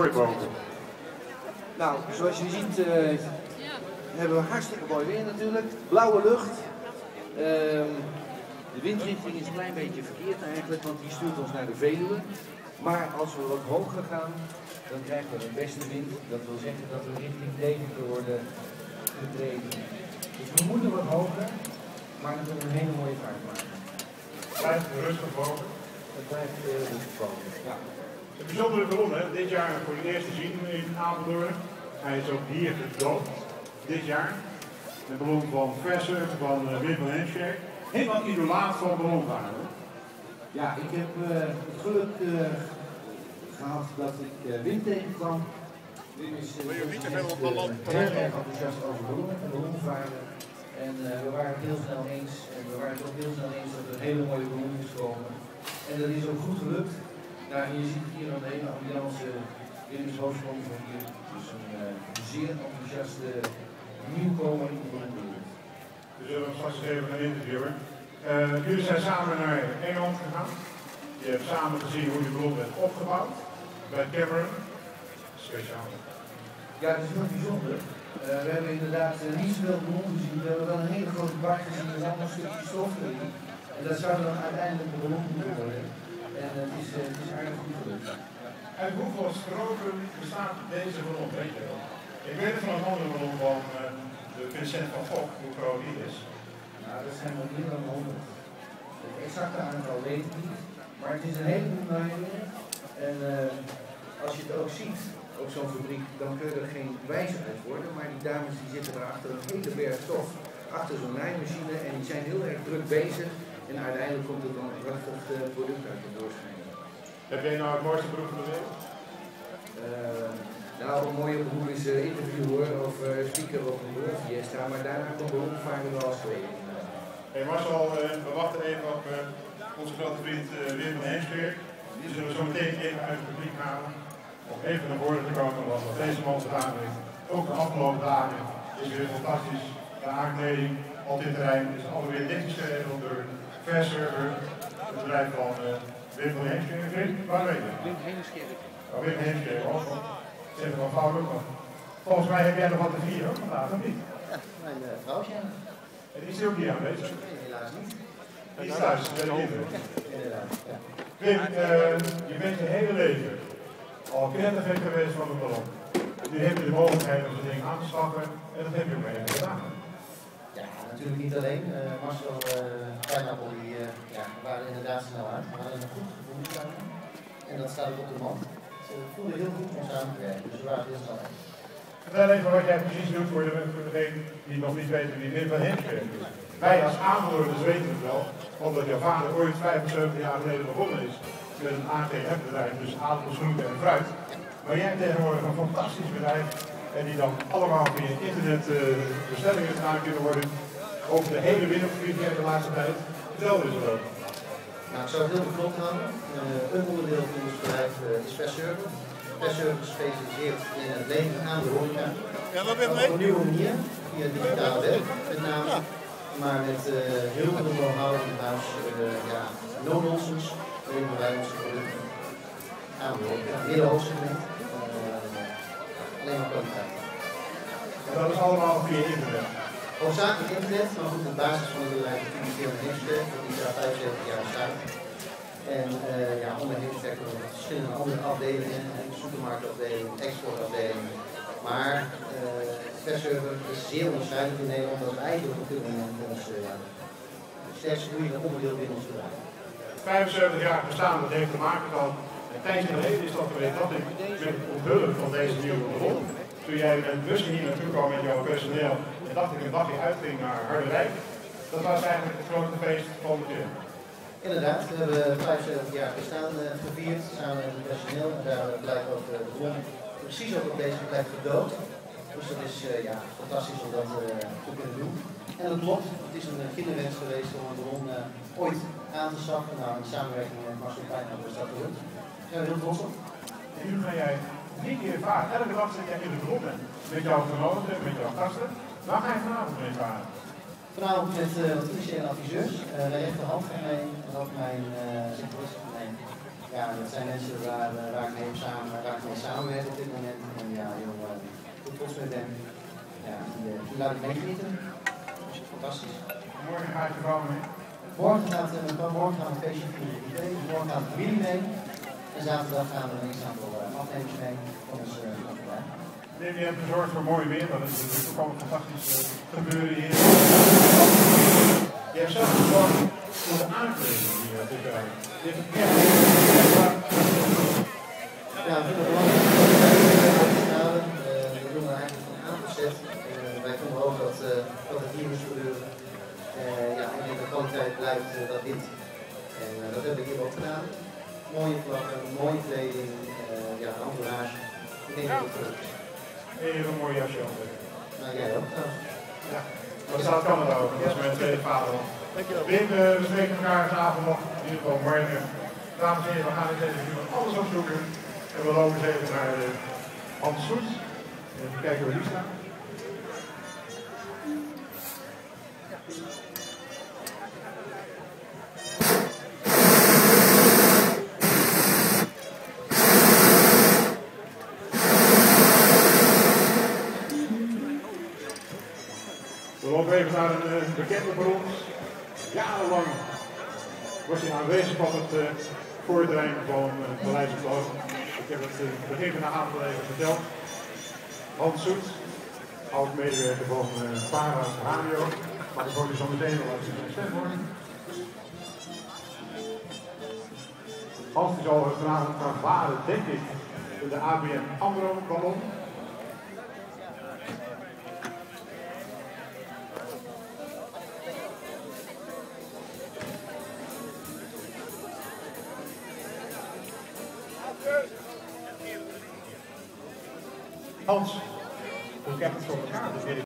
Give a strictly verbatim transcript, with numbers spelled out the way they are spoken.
boven. Nou, zoals je ziet uh, hebben we hartstikke mooi weer natuurlijk. Blauwe lucht. Uh, de windrichting is een klein beetje verkeerd eigenlijk, want die stuurt ons naar de Veluwe. Maar als we wat hoger gaan, dan krijgen we een westenwind. Dat wil zeggen dat we richting Deventer worden gedreven. Dus we moeten wat hoger, maar dan kunnen we een hele mooie vaart maken. Blijft rustig boven. Het blijft uh, rustig boven, ja. Een bijzondere ballon, hè? Dit jaar voor het eerst te zien in Apeldoorn. Hij is ook hier gedoopt, dit jaar. Een ballon van Vesser, van uh, Wim van Heemskerk. Helemaal idolaat van ballonvaren. Ja, ik heb uh, het geluk uh, gehad dat ik uh, Wim tegenkwam. Wim is uh, heel erg enthousiast over ballonnen en ballonvaren. En uh, we waren het heel snel eens. En we waren het ook heel snel eens dat er een hele mooie ballon moest komen. En dat is ook goed gelukt. Nou, en je ziet hier aan de hele ambiance Wim is hoofdsponsor van hier. Dus een uh, zeer enthousiaste nieuwkomer in de ballonwereld. We zullen hem straks even gaan interviewen. Uh, jullie zijn samen naar Engeland gegaan. Je hebt samen gezien hoe die ballon werd opgebouwd bij Cameron. Speciaal. Ja, dat is heel bijzonder. Uh, we hebben inderdaad uh, niet zoveel ballon gezien. We hebben wel een hele grote bak gezien met allemaal stukjes stof erin. En dat zou dan uiteindelijk de ballon moeten worden. En uh, het, is, uh, het is aardig goed gelukt. Uit hoeveel stroken bestaat deze ballon? Weet je wel? Ik weet het van een andere ballon van uh, de Vincent van Gogh, hoe groot die is. Nou, dat zijn wel meer dan honderd. Het exacte aantal weet ik niet. Maar het is een heleboel naaien. En uh, als je het ook ziet op zo'n fabriek, dan kun je er geen wijzer uit worden. Maar die dames die zitten daar achter een hele berg stof, achter zo'n naaimachine en die zijn heel erg druk bezig. En uiteindelijk komt er dan een prachtig uh, product uit de doorschijn. Heb jij nou het mooiste beroep van de wereld? Uh, nou, een mooie beroep is uh, interviewer of uh, speaker op een ballonfiesta, maar daarna komt ballonvaren wel als tweede. Hey Marcel, uh, we wachten even op uh, onze grote vriend uh, Wim van Heemskerk. Die zullen we zo meteen even uit het publiek halen. Om even naar voren te komen wat deze man gedaan heeft. Ook de afgelopen dagen is weer fantastisch. De aankleding op dit terrein is alweer netjes geregeld door Verserver, het bedrijf van uh, Wim van Heemskerk. Wim, waar ben je? Wim Heemskerk. Oh, Wim Heemskerk, ook. Zeg het wel fout ook nog. Volgens mij heb jij nog wat te vieren ook vandaag, of niet? Ja, mijn uh, vrouwtje. En die is ook hier aanwezig? Nee, helaas niet. Die is thuis, dat weet ik. Inderdaad, ja. Wim, uh, je bent je hele leven al knettergek geweest van de ballon. Nu heb je de mogelijkheid om zo'n ding aan te schaffen en dat heb je ook maar even gedaan. Ja, natuurlijk niet alleen. Uh, Marcel uh, en Napoli uh, ja, waren inderdaad snel uit. We hadden een goed gevoel samen. En dat staat ook op de man. Ze voelden heel goed om samen te werken, dus we waren heel snel uit. Vertel even wat jij precies doet voor, de, voor degene die nog niet weten wie Wim van Heemskerk is. Wij als aanvoerders weten het wel, omdat jouw vader ooit vijfenzeventig jaar geleden begonnen is met een A G F-bedrijf, dus aardappels, groenten en fruit. Maar jij hebt tegenwoordig een fantastisch bedrijf en die dan allemaal via internet uh, bestellingen gedaan kunnen worden over de hele wereldgebied de laatste tijd. Vertel eens erover. Nou, ik zou het heel beknopt houden. Uh, een onderdeel van ons bedrijf uh, is Verserver. Verserver is gespecialiseerd in het leveren aan de horeca. Ja, wat ben je Op een nieuwe manier, via digitale web met name. Maar met uh, heel veel know-how in huis, uh, ja, no-nonsense, leveren wij onze producten aan de horeca. Midden-hoog segment. Alleen maar kwaliteit. En dat is allemaal via internet. Hoofdzakelijk internet, maar goed, de basis van het bedrijf is natuurlijk Wim van Heemskerk, dat is al vijfenzeventig jaar bestaat. En uh, ja, onder Heemskerk hebben we verschillende andere afdelingen, supermarktafdeling, exportafdeling. Maar uh, Verserver is zeer onderscheidend in Nederland, dat is eigenlijk op dit moment ons uh, sterkste groeiende onderdeel binnen ons bedrijf. vijfenzeventig jaar bestaan, dat heeft te maken dan. Een tijdje geleden is dat geweest dat ik met het onthullen van deze nieuwe ballon, toen jij met bussen hier naartoe kwam met jouw personeel en dacht ik een dagje uitging naar Harderwijk, dat was eigenlijk het grote feest van de gym. Inderdaad, we hebben vijfenzeventig jaar bestaan uh, gevierd samen met het personeel en daar blijkt ook uh, de ballon precies ook op deze plek gedood. Dus dat is uh, ja, fantastisch om dat uh, te kunnen doen. En dat klopt, het is een kinderwens geweest om een ballon uh, ooit aan te schaffen. Nou, in samenwerking met Marcel Pijnhoff is dat gelukt. Daar zijn we heel trots op. En nu ga jij drie keer varen. Elke dag zit jij in de ballon met jouw genoten, met jouw gasten. Waar ga je vanavond mee varen? Vanavond met uh, wat initiële adviseurs. Uh, de rechterhand van mij en ook mijn uh, secretaresse van mij. Ja, dat zijn mensen waar, uh, waar ik mee samen, waar ik mee samenwerk op dit ben. Ja, die, die laat ik meegenieten. Fantastisch. Morgen gaat je vrouw mee? Morgen gaat uh, morgen gaan we een feestje vieren privé, morgen gaat de familie mee. En zaterdag gaan we een aantal uh, afnemers mee van ons uh, Nee, je hebt gezorgd voor mooi weer, dat is natuurlijk ook al een fantastisch uh, gebeuren hier. Je hebt zelf gezorgd voor de aankleding hier op dit jaar. Ja, we vinden het belangrijk. We doen er eigenlijk van A tot Z. Wij vonden ook dat, uh, dat het hier moest gebeuren. Uh, ja, ik denk dat de kwaliteit blijft uh, dat dit. En uh, dat hebben we hier ook gedaan. Mooie vlaggen, mooie kleding, uh, ja, een entourage. Ik denk dat het goed is. En je hebt een mooi jasje aan. Nou, jij ook trouwens. Ja, maar dat staat Canada ook. Dat is mijn tweede vaderland. Wim, uh, we spreken elkaar vanavond nog, in ieder geval morgen. Dames en heren, we gaan eens even iemand alles opzoeken. En we lopen eens even naar uh, Hans Soet. Even kijken waar die staat. We lopen even naar een uh, bekende voor ons. Jarenlang was hij aanwezig op het uh, voortrein van uh, het Paleis-op-Loon. Ik heb het uh, begin van de avond even verteld. Hans Soet, oud-medewerker van uh, Para Radio. Maar dat hoort u zo meteen wel uit zijn stem worden. Hans die zal vanavond gaan varen, denk ik, in de A B N AMRO-ballon. Hans, hoe krijg je het voor elkaar?